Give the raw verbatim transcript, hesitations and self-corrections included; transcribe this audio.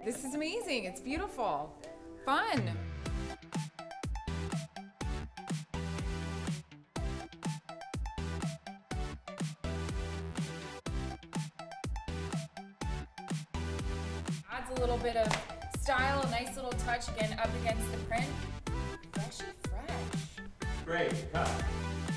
This is amazing. It's beautiful. Fun. Adds a little bit of style, a nice little touch, again, up against the print. Freshy fresh. Great, cut.